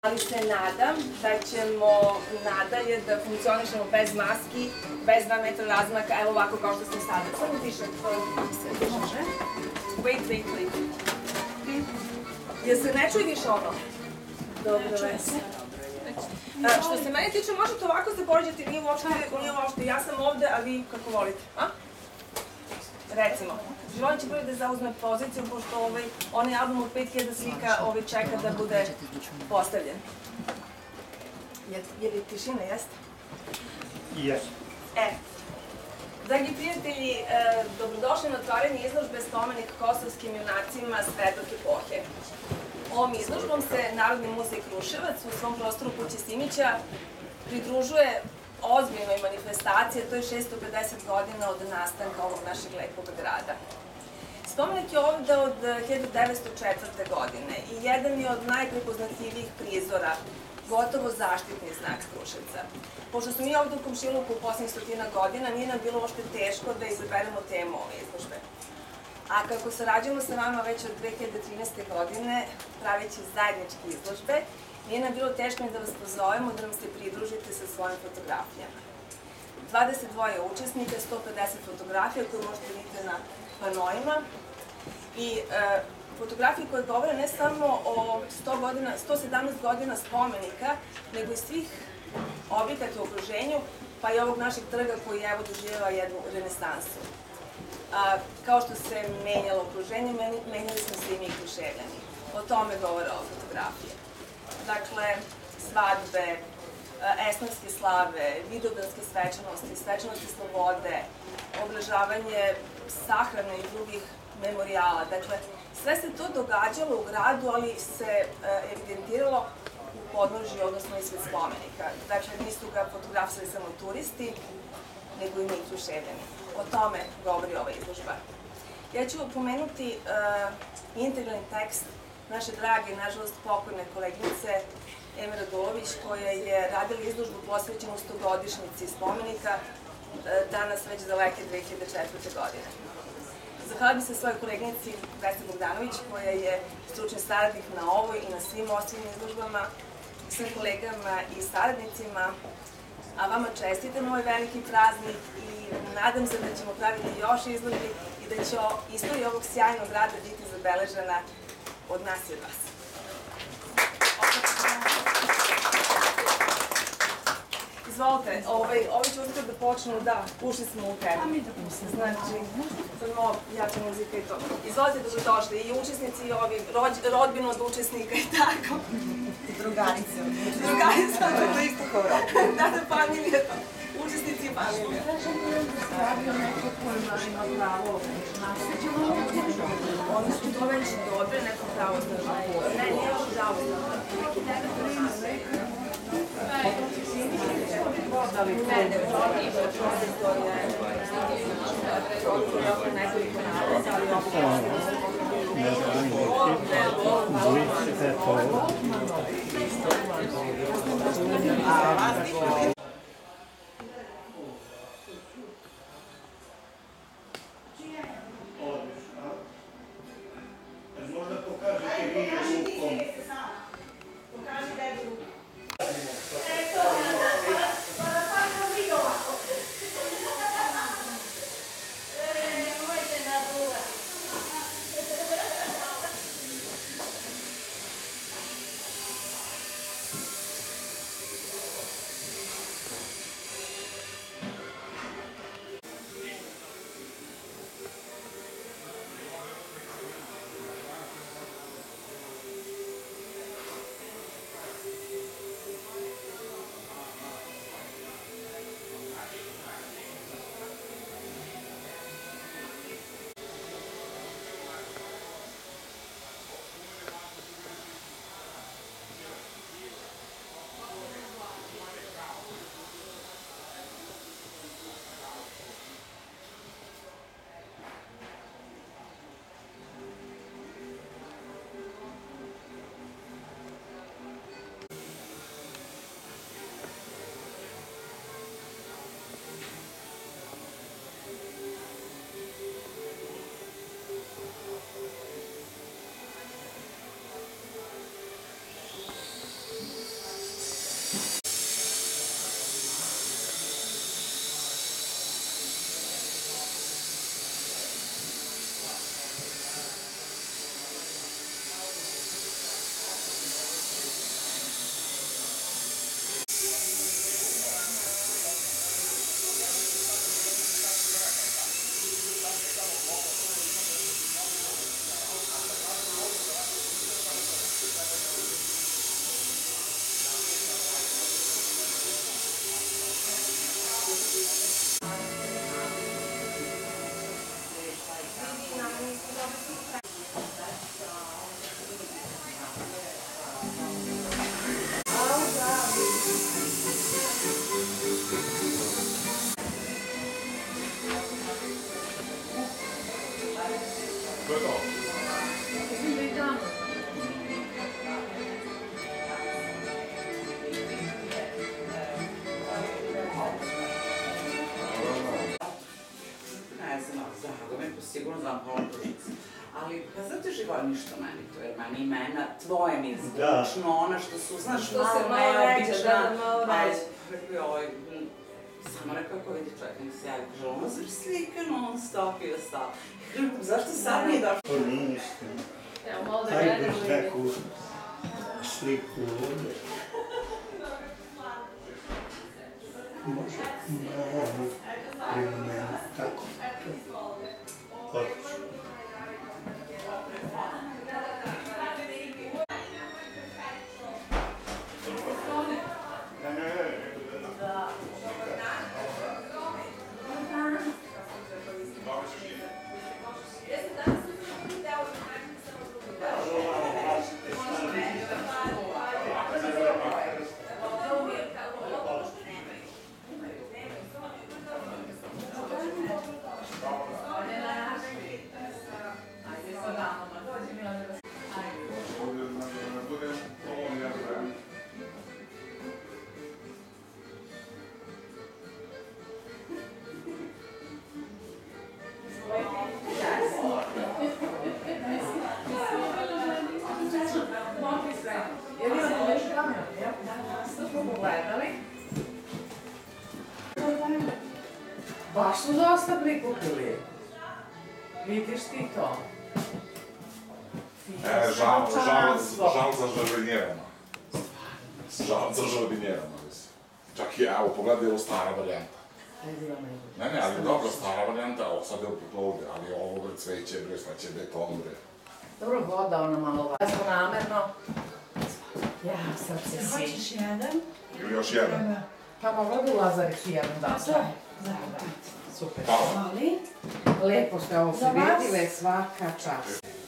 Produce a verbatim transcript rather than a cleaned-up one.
Ali se nadam da ćemo nadalje da funkcionišemo bez maski, bez dva metra razmaka, evo ovako kao što smo sada. Samo tiše, može. Wait, wait, wait. Jel se ne čuje više ono? Dobro, već. Što se mene tiče, možete ovako se poređati, nije uopšte, ja sam ovde, a vi kako volite, a? Recimo, Živojin će prvi da zauzme poziciju, pošto onaj album od pet hiljada slika čeka da bude postavljen. Je li tišina, jeste? Jeste. E, dragi prijatelji, dobrodošli na otvaranje izložbe Spomenik kosovskim junacima Svedok epohe. Ovom izložbom se Narodni muzej Kruševac u svom prostoru Kuće Simića pridružuje ozbiljnoj manifestaciji, to je šesto pedeset godina od nastanka ovog našeg lepog grada. Spomenik je ovde od hiljadu devetsto četvrte. godine i jedan je od najprepoznatljivijih prizora, gotovo zaštitni znak Kruševca. Pošto smo mi ovde u komšiluku u poslednjih stotina godina, nije nam bilo uopšte teško da izaberemo temu ove izložbe. A kako sarađujemo sa vama već od dve hiljade trinaeste. godine, praveći zajedničke izložbe, nije nam bilo teško ni da vas pozovemo da nam se pridružite sa svojim fotografijama. dvadeset dva učesnika, sto pedeset fotografija koje možete vidjeti na panoima i fotografije koje govore ne samo o sto sedamnaest godina spomenika, nego i svih objekata u okruženju, pa i ovog našeg trga koji evo doživljava jednu renesansu. Kao što se menjalo okruženje, menjali smo se i mi Kruševljani. O tome govore ove fotografije. Dakle, svadbe, esnafske slave, vidovdanske svečanosti, svečanosti slobode, obeležavanje sahrane i drugih memorijala. Dakle, sve se to događalo u gradu, ali se evidentiralo u podnožju, odnosno ispred spomenika. Dakle, nisu ga fotografisali samo turisti, nego i mi Kruševljani. O tome govori ova izložba. Ja ću pomenuti integralni tekst naše drage, nažalost pokojne koleginice Eme Radulović, koja je radila izložbu posvećenu stogodišnjici spomenika, danas već daleke dve hiljade četvrte. godine. Zahvala bi se svojoj koleginici Vesni Bogdanović, koja je stručni saradnik na ovoj i na svim ostalim izložbama, svim kolegama i saradnicima, a vama čestitam ovaj veliki praznik i nadam se da ćemo praviti još izložbi i da će istorija ovog sjajnog grada biti zabeležena od nas i od vas. Izvolite, ovi ću uskoro da počnu, da, ušli smo u temu. Znači, samo jača muzika i to. Izvolite, dobrodošli, i učesnici, i ovi, rodbinu od učesnika i tako. Drugarice. Drugarice, to je isto kao rodbina. Da, da, familija, učesnici i familija. Radio neko kojima ima pravo nasveđeno. Oni su to već dobre, neko pravo značaju. Ne, nije još žao. Neki devet Ne, ne, to je nekoliko nalaza, ali ovo možda pokažete vi rukom. Pokaži tebi rukom. znam Polon Kruševca. Ali, pa zato je živoništo meni to, jer meni imena, tvoje mi je Da. zvučno, ona što su, znaš, Što se malo malo ređe, neobična. da, da, malo Aj, ređe. rekao je ovaj, m, samo rekao ako vidi čovjek, nek se javi, kaže, ono zar slika non stop i ostalo. Zašto sad nije došlo? To nije istina. Evo, malo da Ajde gledamo i... neku sliku ovdje. Može malo prema meni, tako. Odlično. Baš su dosta prikupili. Vidiš ti to? E, žal, žal, žal za žarvinjerama. Žal za žarvinjerama, mislim. Čak i, evo, pogledaj ovo stara varijanta. Ne, ne, ali dobro, stara varijanta, ovo sad je opet ovdje, ali ovo bre cveće, bre, sveće beton, bre. Dobro, voda ona malo va. Ja smo namerno. Ja, srce si. Hoćeš jedan? Ili još jedan. Pa mogla bi u Lazaricu jednu da To je. Super. Hvala. Molim. Lepo ste ovo Za vas? priredile, svaka čast.